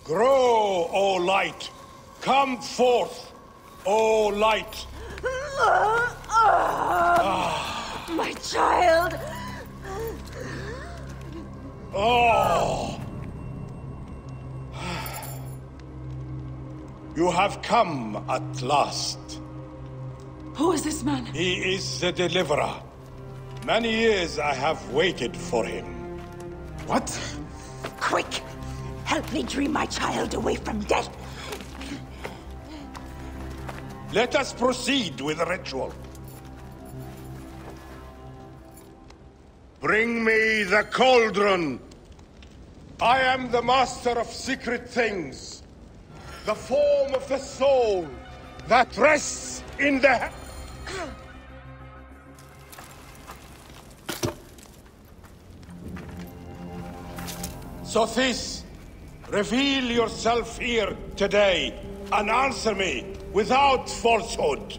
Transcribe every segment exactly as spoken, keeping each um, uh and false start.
Grow, O light! Come forth, O light! Ah. My child! Oh! You have come at last. Who is this man? He is the Deliverer. Many years I have waited for him. What? Quick! Help me dream my child away from death! Let us proceed with the ritual. Bring me the cauldron! I am the master of secret things. The form of the soul that rests in the... Sothis, reveal yourself here today and answer me without falsehood.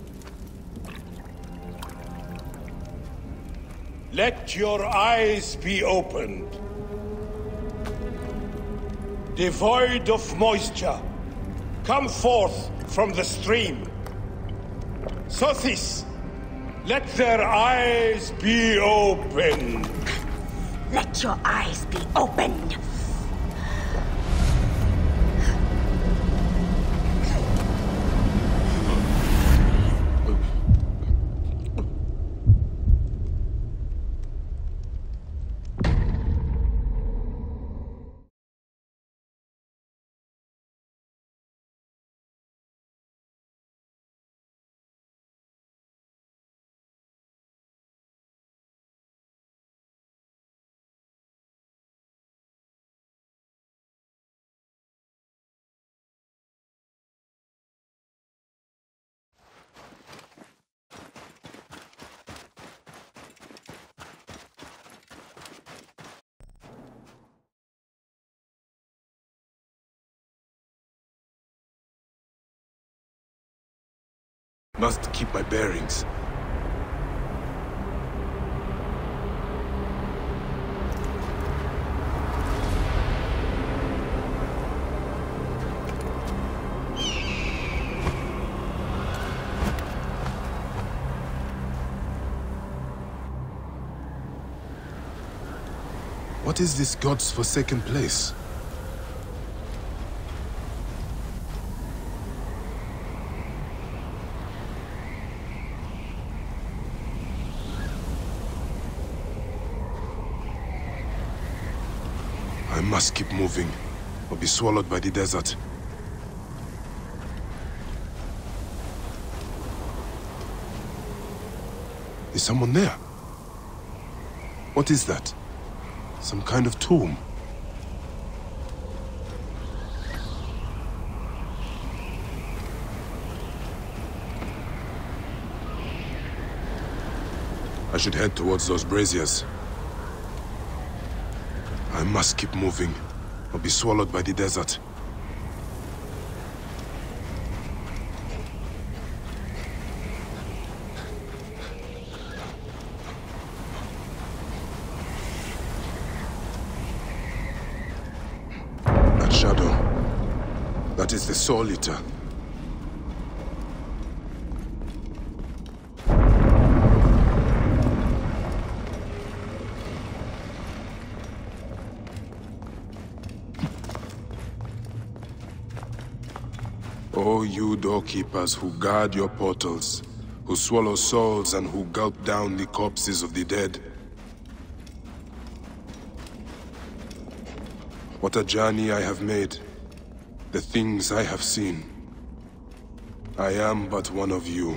Let your eyes be opened. Devoid of moisture, come forth from the stream. Sothis, let their eyes be opened. Let your eyes be opened. Must keep my bearings. What is this God's forsaken place? I must keep moving, or be swallowed by the desert. Is someone there? What is that? Some kind of tomb? I should head towards those braziers. I must keep moving, or be swallowed by the desert. That shadow, that is the Soul Eater. O you doorkeepers who guard your portals, who swallow souls and who gulp down the corpses of the dead. What a journey I have made, the things I have seen. I am but one of you.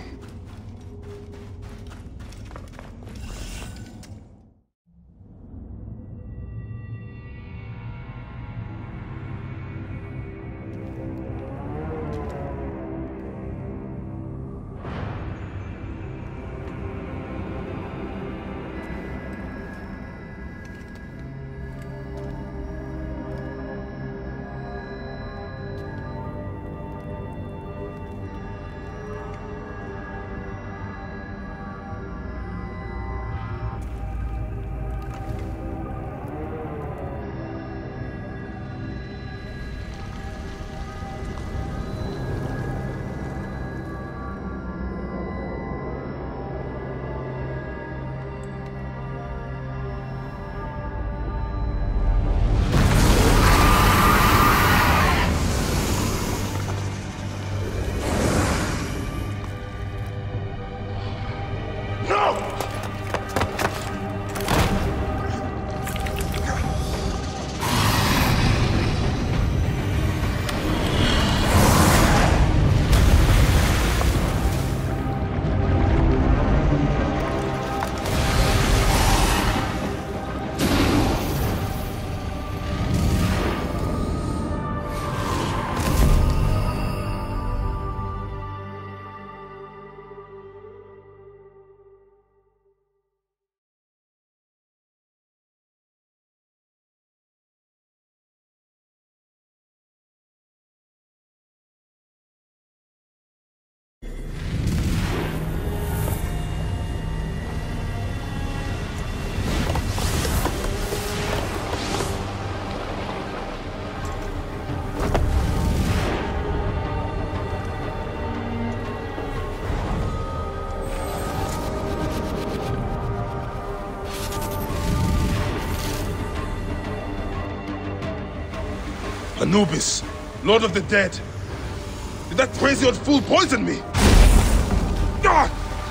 Anubis, Lord of the Dead. Did that crazy old fool poison me? Ah!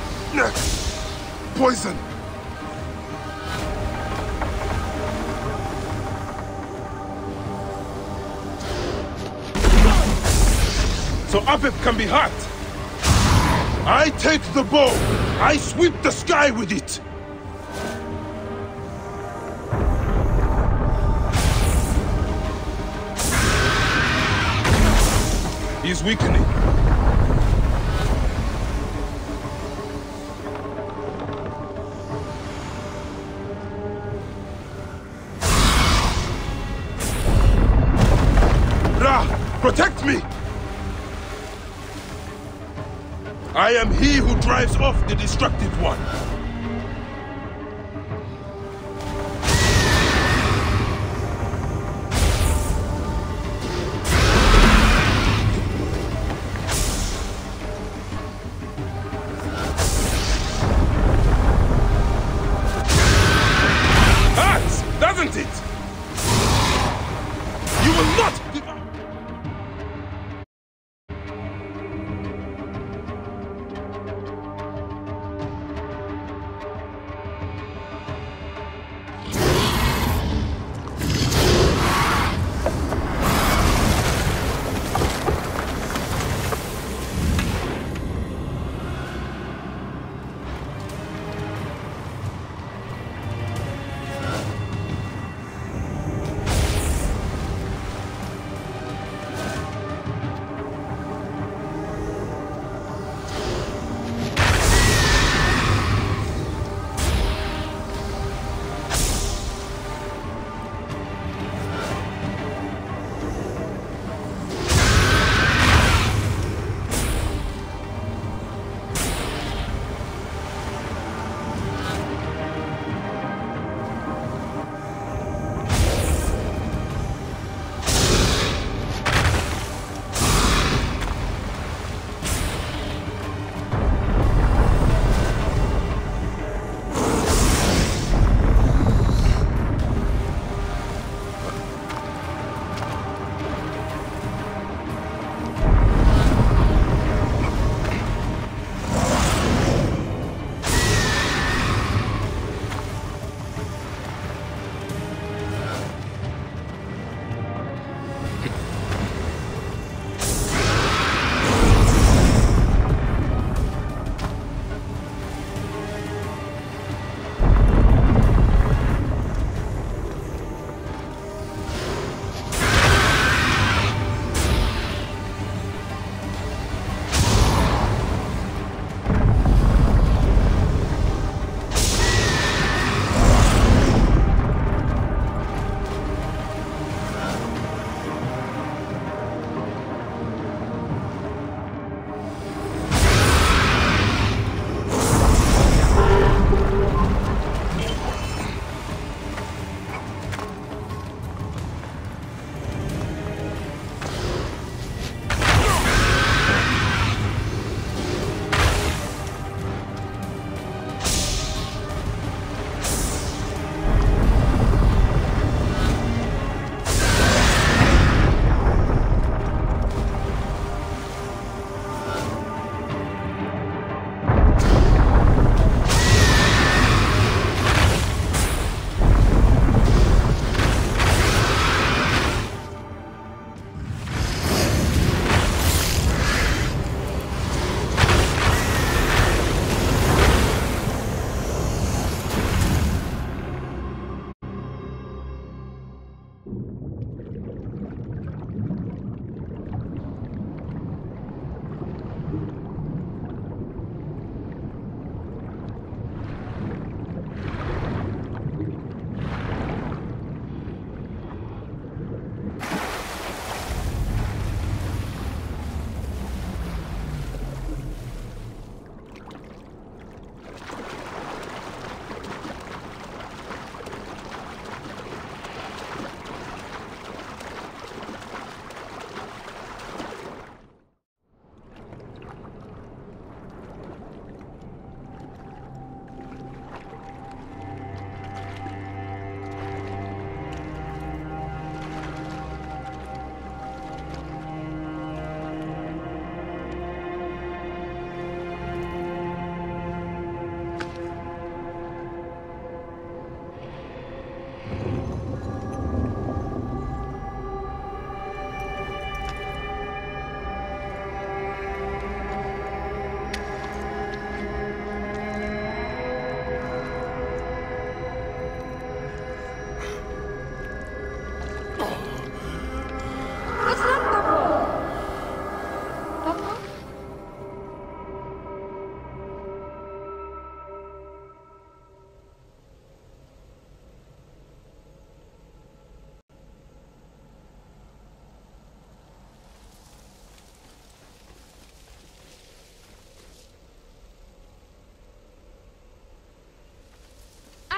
Poison! So Apep can be hurt. I take the bow. I sweep the sky with it. He's weakening. Ra, protect me! I am he who drives off the destructive one. Hurts, doesn't it? You will not give up.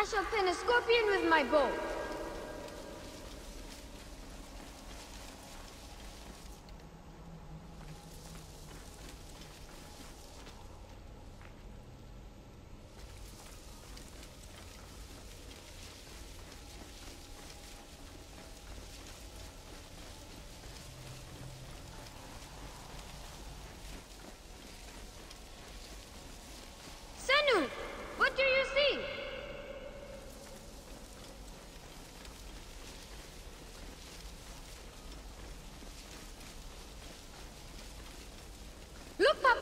shall pin a scorpion with my bow. Senu, what do you see? Look, Papa!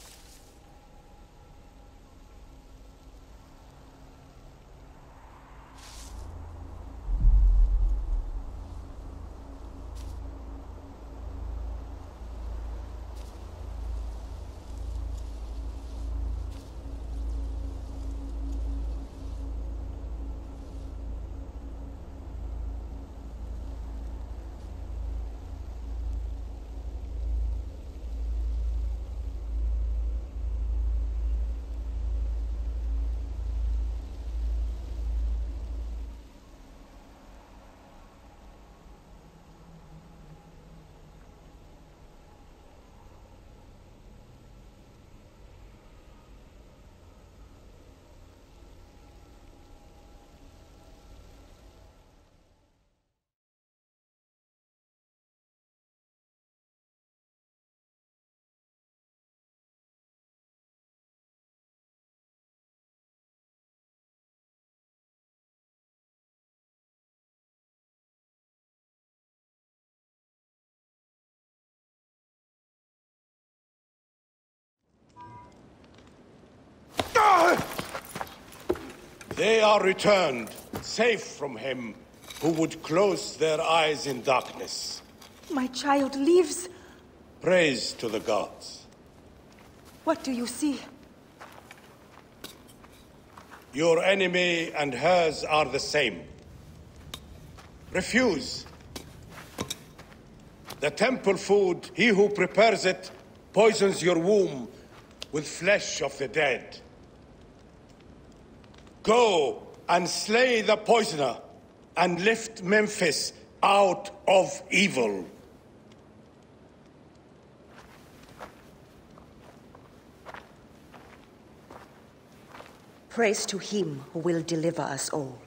They are returned, safe from him who would close their eyes in darkness. My child lives. Praise to the gods. What do you see? Your enemy and hers are the same. Refuse. The temple food, he who prepares it, poisons your womb with flesh of the dead. Go and slay the poisoner, and lift Memphis out of evil. Praise to him who will deliver us all.